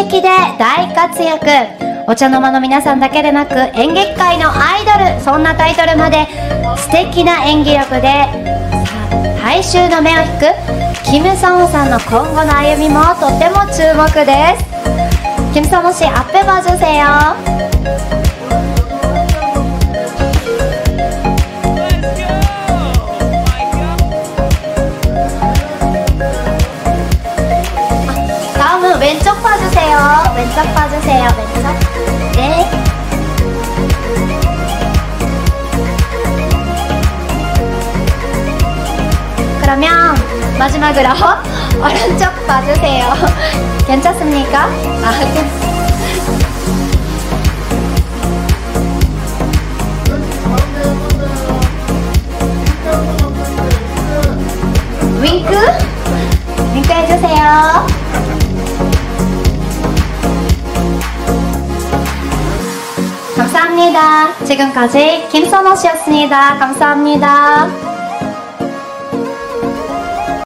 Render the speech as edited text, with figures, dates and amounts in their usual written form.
劇で大活躍。お茶の間の皆さんだけでなく演劇界のアイドル、そんなタイトルまで素敵な演技力で大衆の目を引くキム・ソンさんの今後の歩みもとても注目です。김선호 씨 앞에 봐주세요. 다음은 왼쪽 봐주세요. 왼쪽 봐주세요. 왼쪽. 네. 그러면 마지막으로 오른쪽 봐주세요. 괜찮습니까? 윙크? 윙크 해주세요. 감사합니다. 지금까지 김선호 씨였습니다. 감사합니다.